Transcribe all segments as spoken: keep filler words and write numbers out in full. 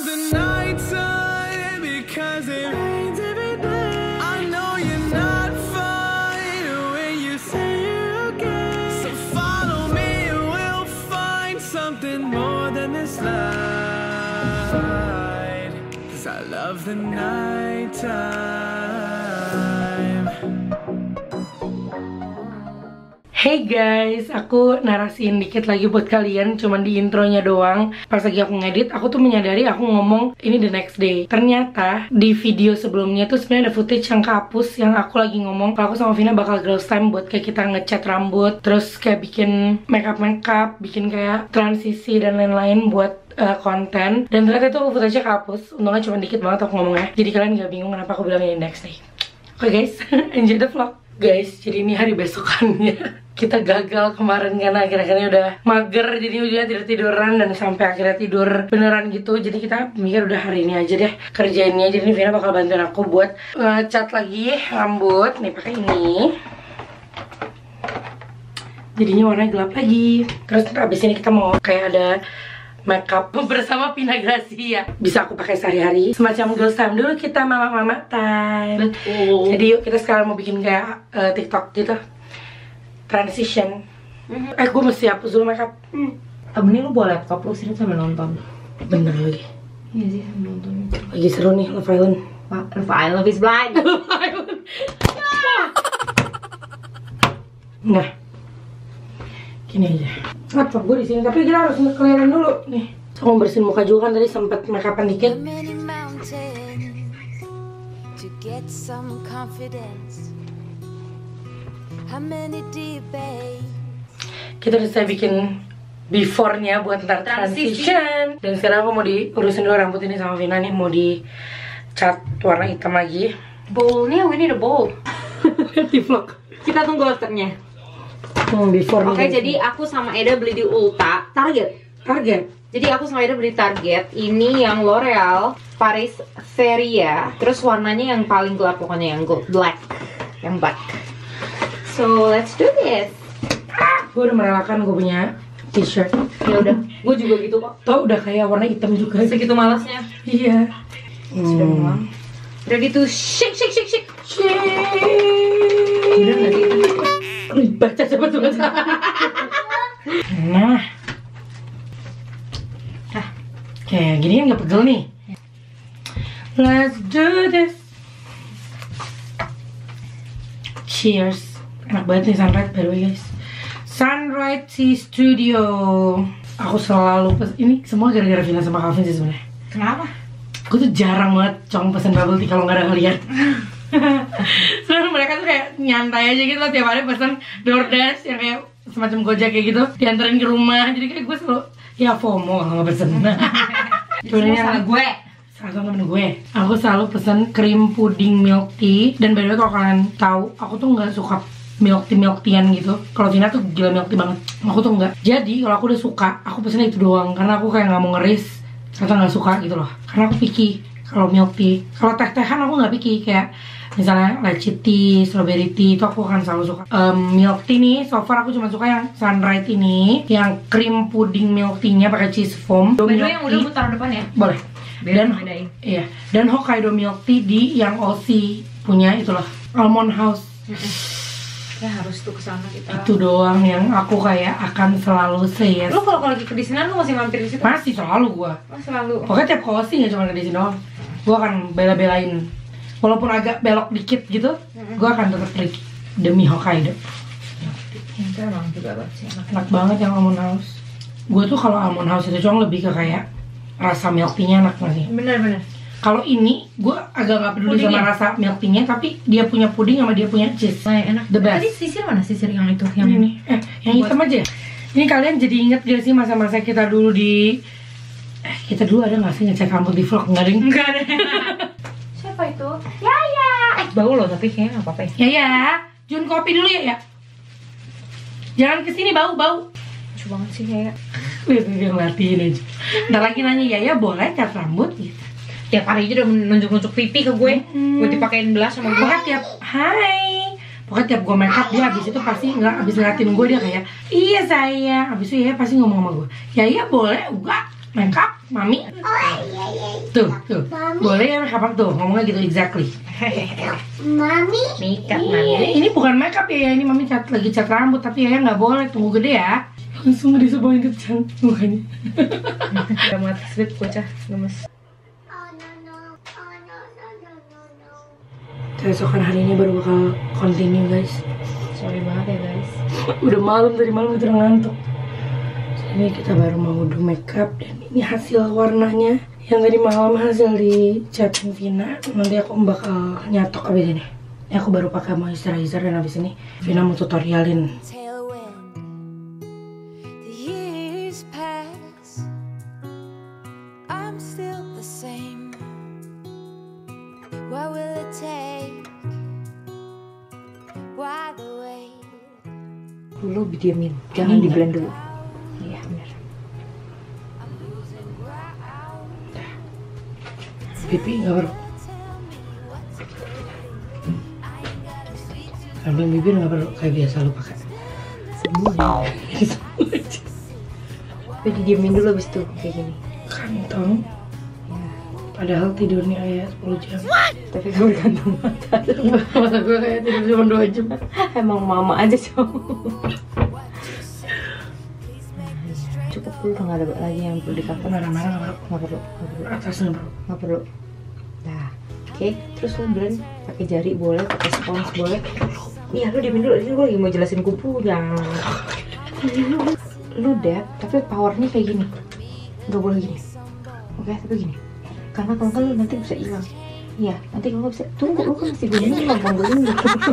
the nighttime because it rains every day. I know you're not fine when you say you're okay. So follow me and we'll find something more than this light. Cause I love the nighttime. Hey guys, aku narasiin dikit lagi buat kalian, cuman di intronya doang. Pas lagi aku ngedit, aku tuh menyadari aku ngomong ini the next day. Ternyata di video sebelumnya tuh sebenarnya ada footage yang kehapus, yang aku lagi ngomong kalau aku sama Vina bakal girls time buat kayak kita ngecat rambut, terus kayak bikin makeup makeup, bikin kayak transisi dan lain-lain buat Uh, konten. Dan ternyata itu footage-nya kehapus. Untungnya cuma dikit banget aku ngomongnya, jadi kalian gak bingung kenapa aku bilang ini next day. Oke okay, guys, enjoy the vlog guys. Jadi ini hari besokannya. Kita gagal kemarin karena akhir-akhirnya udah mager, jadi ujungnya tidur tiduran dan sampai akhirnya tidur beneran gitu. Jadi kita mikir udah hari ini aja deh kerjainnya. Jadi ini Vina bakal bantuin aku buat ngecat lagi rambut. Nih pakai ini. Jadinya warnanya gelap lagi. Terus abis ini kita mau kayak ada makeup bersama Pina Gracia. Bisa aku pakai sehari-hari. Semacam girls time dulu kita, mama-mama time. Betul. Jadi yuk kita sekarang mau bikin kayak uh, TikTok gitu. Transition. Mm-hmm. Eh gue mesti hapus dulu makeup. Hmm. Abang ini lu bawa laptop lu sini sambil nonton. Bener lagi. Iya sih sambil nonton. Lagi seru nih Love Island. Love Island is blind. Love Island. Nah. Gini aja. Laptop gue di sini, tapi kita harus keliaran dulu nih. Aku mau bersihin muka juga kan tadi sempet makeupan dikit. Kita udah saya bikin before-nya buat ntar transition. Dan sekarang aku mau diurusin dulu rambut ini sama Vina nih, mau dicat warna hitam lagi. Bowl-nya, we need a bowl. Lihat di vlog. Kita tunggu afternya. Hmm, before Oke, okay, jadi aku sama Eda beli di Ulta Target. Target. Jadi aku sama Eda beli Target. Ini yang L'Oreal Paris Feria. Terus warnanya yang paling gelap, pokoknya yang gold black, yang black. So let's do this. Ah, gue udah merelakan gue punya t-shirt. Ya udah, gue juga gitu kok. Tau udah kayak warna hitam juga. Segitu malasnya. Iya. Hmm. Sudah memang. Ready to shake, shake, shake, shake. Shake. Udah nggak gitu? Baca cepet tuh. Nah. Ah, kayak gini kan gak pegel nih. Let's do this. Cheers. Enak banget nih Sunrise by the way guys. Sunrise Tea Studio. Aku selalu pes ini semua gara-gara Vina sama Calvin sih sebenarnya. Kenapa? Gue tuh jarang banget cong pesen bubble tea kalau nggak ada kalian. Soalnya mereka tuh kayak nyantai aja gitu loh, tiap hari pesen DoorDash yang kayak semacam Gojek kayak gitu, dianterin ke rumah. Jadi kayak gue selalu ya FOMO kalau nggak pesen. Cuma ini salah gue, salah temen gue. Aku selalu pesen krim puding milk tea. Dan by the way kalau kalian tahu, aku tuh nggak suka milk tea milk teaan gitu. Kalau Vina tuh gila milk tea banget, aku tuh nggak. Jadi kalau aku udah suka, aku pesennya itu doang karena aku kayak nggak mau ngeris atau nggak suka gitu loh. Karena aku picky kalau milk tea. Kalau teh-tehan aku nggak picky, kayak misalnya lychee tea, strawberry tea, itu aku akan selalu suka. um, Milk tea nih, so far aku cuma suka yang Sunrise ini, yang krim puding milk tea-nya pakai cheese foam. By the way yang udah gue taruh depan ya? Boleh. Biar Dan bedain. iya, dan Hokkaido milk tea di yang Aussie punya itulah, Almond House. Ya harus tuh kesana kita. Itu doang yang aku kayak akan selalu say yes. Lu kalau lagi ke Disneyland lu masih mampir di situ? Masih selalu gua. Oh, selalu. Pokoknya tiap Aussie nggak cuma ke Disney doang. Gua akan bela-belain. Walaupun agak belok dikit gitu, mm-hmm. gue akan tetap pergi demi Hokkaido. Itu emang juga sih enak. Enak banget yang Almond House. Gue tuh kalau Almond House itu cuma lebih ke kayak rasa milk tea-nya enak banget sih. Bener-bener. Kalau ini gue agak gak peduli pudingnya sama rasa milk tea-nya, tapi dia punya puding sama dia punya cheese. Nah, enak. The best. Tadi sisir mana sisir yang itu? Yang ini. Eh, yang hitam aja. Ini kalian jadi inget gak sih masa-masa kita dulu di eh kita dulu ada gak sih ngecek rambut di vlog? Enggak deh. Enggak deh. Siapa itu? Yaya. Eh bau loh tapi kayaknya nggak apa-apa ya. Yaya, Jun kopi dulu ya ya. Jangan kesini bau bau. Lucu banget sih Yaya. Lihat dia ngeliatin aja. Ntar lagi nanya Yaya boleh cat rambut gitu. Tiap hari aja udah nunjuk-nunjuk pipi ke gue. Hmm. Gue dipakein belas sama gue. Pokoknya tiap hai. Pokoknya tiap gue make up dia abis itu pasti nggak abis ngeliatin gue dia kayak iya sayang. Abis itu Yaya pasti ngomong sama gue. Yaya boleh enggak. makeup, mami. Tuh, tuh. Boleh ya makeup tuh, ngomongnya gitu exactly. Mami. Makeup Ini, ini bukan makeup ya, ini mami cat lagi cat rambut, tapi ya nggak boleh, tunggu gede ya. Langsung disebarin kencang mukanya. Gak mati sweet bocah, gemes. Oh no no. Oh no no no no no. Keesokan harinya baru bakal continue guys. Sorry banget ya guys. Udah malam, tadi malam kita udah ngantuk. Ini kita baru mau do makeup dan ini hasil warnanya. Yang tadi malam hasil di catin Vina. Nanti aku bakal nyatok abis ini. Ini aku baru pakai moisturizer dan abis ini Vina mau tutorialin. Dulu diamin, jangan di blend dulu. Iya benar. Pipi nggak perlu. Samping bibir nggak perlu, kayak biasa lu pakai. Semua. Tapi diamin dulu abis itu kayak gini. Kantong. Padahal tidurnya kayak sepuluh jam. Tapi kamu gantung mata. Masa gue kayak tidur cuma dua jam. Emang mama aja cowok. Cukup dulu, nggak ada lagi yang perlu di cover. Marah-marah nggak perlu. Nggak perlu, nggak perlu. Atas nggak perlu. Nggak perlu. Nah, oke. Okay. Terus lu blend pakai jari boleh, pakai spons boleh. Iya, lu diamin dulu. Ini gue lagi mau jelasin kupunya. Lu, lu dab, tapi powernya kayak gini. Nggak boleh gini. Oke, okay, tapi gini. Karena kalau nggak lu nanti bisa hilang. Iya, nanti kalau nggak bisa, tunggu, lu kan masih gini, lu ngomong gini.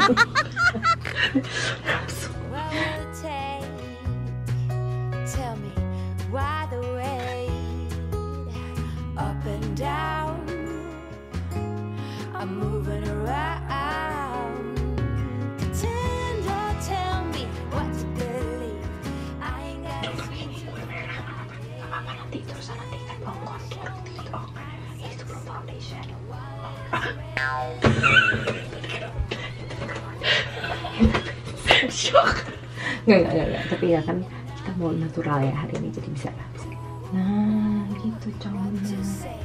Shock. Nggak, nggak, nggak, nggak, tapi ya kan kita mau natural ya hari ini, jadi bisa lah. Nah, gitu cowoknya.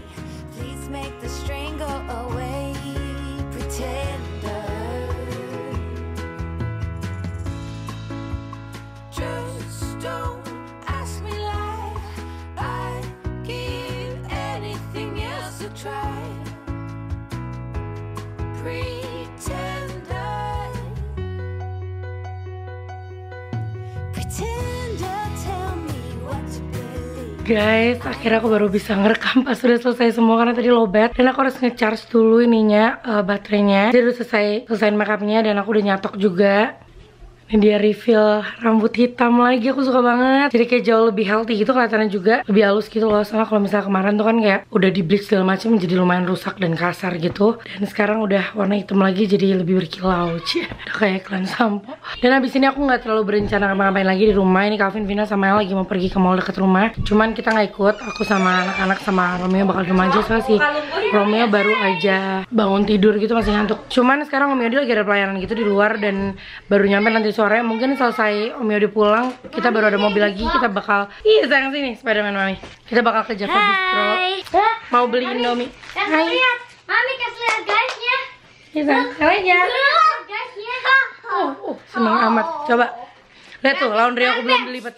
Guys, akhirnya aku baru bisa ngerekam pas sudah selesai semua karena tadi lowbat dan aku harus nge-charge dulu ininya uh, baterainya. Jadi udah selesai selesaiin makeupnya dan aku udah nyatok juga. Ini dia refill rambut hitam lagi, aku suka banget. Jadi kayak jauh lebih healthy gitu, kelihatannya juga lebih halus gitu loh. Soalnya kalau misalnya kemarin tuh kan kayak udah di bleach segala macam, jadi lumayan rusak dan kasar gitu. Dan sekarang udah warna hitam lagi, jadi lebih berkilau. Cie, udah kayak iklan sampo. Dan abis ini aku nggak terlalu berencana ngapain lagi di rumah. Ini Calvin, Vina sama El lagi mau pergi ke mall deket rumah. Cuman kita nggak ikut. Aku sama anak-anak sama Romeo bakal di rumah aja. Soalnya sih Romeo baru aja bangun tidur gitu, masih ngantuk. Cuman sekarang Om Yodi lagi ada pelayanan gitu di luar dan baru nyampe nanti sore. Mungkin selesai Om Yodi pulang, kita baru ada mobil lagi, kita bakal iya sayang sini Spiderman mami. Kita bakal ke Java Bistro. Mau beli Indomie. Hai. Lihat, mami kasih lihat guysnya. Iya sayang, kalian ya. Guysnya. Oh, oh, seneng amat. Coba lihat tuh, laundry aku belum dilipat.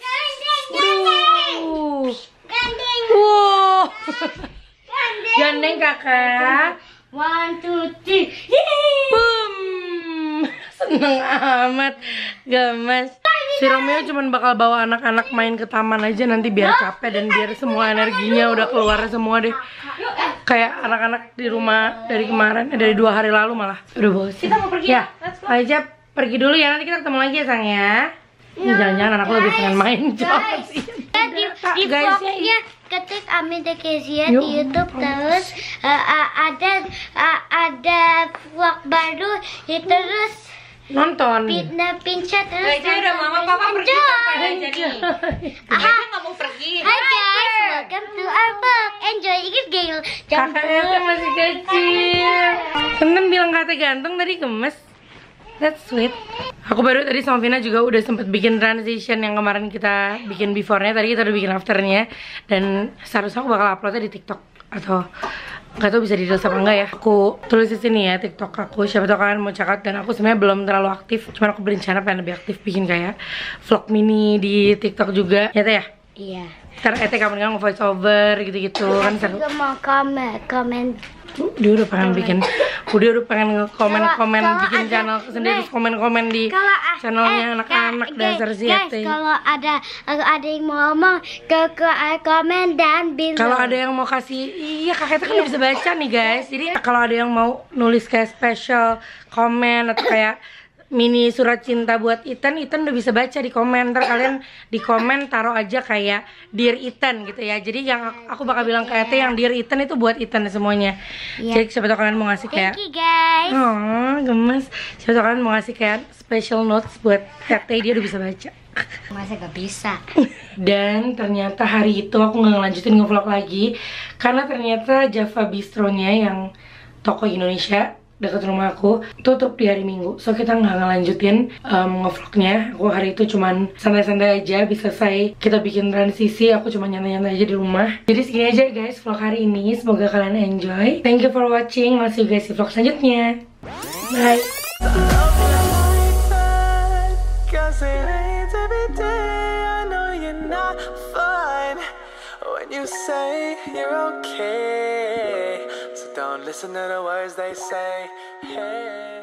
Waduh. Gandeng. Wow. Gandeng. Gandeng kakak. One, two, three. Boom. Seneng amat, gemes. Si Romeo cuman bakal bawa anak-anak main ke taman aja nanti biar capek dan biar semua energinya udah keluar semua deh. Kayak anak-anak di rumah dari kemarin, eh, dari dua hari lalu malah. Udah bosan. Kita mau pergi ya. Let's go. Aja pergi dulu ya, nanti kita ketemu lagi ya sayang ya. Ini jangan-jangan anak lo lebih pengen main coba sih. Di, di vlognya ketik Amin The Kezia di YouTube, terus uh, uh, ada uh, ada vlog baru ya, terus nonton. Pindah pincet terus. Aja udah mama papa pergi apa aja nih. Aja nggak mau pergi. Hi guys, welcome to our vlog. Enjoy ikut gale. Kakaknya tuh masih kecil. Temen bilang kata ganteng tadi gemes. That's sweet. Aku baru tadi sama Vina juga udah sempet bikin transition yang kemarin kita bikin before-nya. Tadi kita udah bikin after-nya. Dan seharusnya aku bakal uploadnya di TikTok. Atau gak tau bisa di reels apa enggak ya. Aku tulis di sini ya TikTok aku. Siapa tau kalian mau check. Dan aku sebenarnya belum terlalu aktif. Cuman aku berencana pengen lebih aktif bikin kayak vlog mini di TikTok juga. Ya teh ya? Iya. Ntar Ete kapan-kapan voice over gitu-gitu kan seru. Juga mau komen, komen. Dia udah pengen bikin, udah udah pengen komen-komen Kalau- kalau bikin ada- channel sendiri, guys, komen-komen di Kalau ah, channelnya eh, anak-anak guys, dasar si guys, Ete. kalau ada ada yang mau ngomong ke ke eh, komen dan bilang. Kalau ada yang mau kasih, iya Kak Ete kan udah bisa baca nih guys. Jadi kalau ada yang mau nulis kayak special komen atau kayak mini surat cinta buat Ethan, Ethan udah bisa baca di komen. Ntar kalian di komen taruh aja kayak Dear Ethan gitu ya. Jadi yang aku bakal bilang ke Ete yang Dear Ethan itu buat Ethan semuanya. Iya. Jadi siapa tau kalian mau ngasih kayak Thank you guys. oh gemes. Siapa tau kalian mau ngasih kayak special notes buat Ete, dia udah bisa baca. Masa gak bisa? Dan ternyata hari itu aku nggak ngelanjutin ngevlog lagi karena ternyata Java Bistro-nya yang toko Indonesia dekat rumah aku tutup di hari Minggu, so kita nggak ngelanjutin um, ngevlognya. Aku hari itu cuman santai-santai aja, bisa selesai kita bikin transisi, aku cuma nyantai-nyantai aja di rumah. Jadi segini aja guys vlog hari ini, semoga kalian enjoy. Thank you for watching, I'll see you guys di vlog selanjutnya. Bye. Cause it rains every day. I know you're not fine when you say you're okay. So don't listen to the words they say. Hey.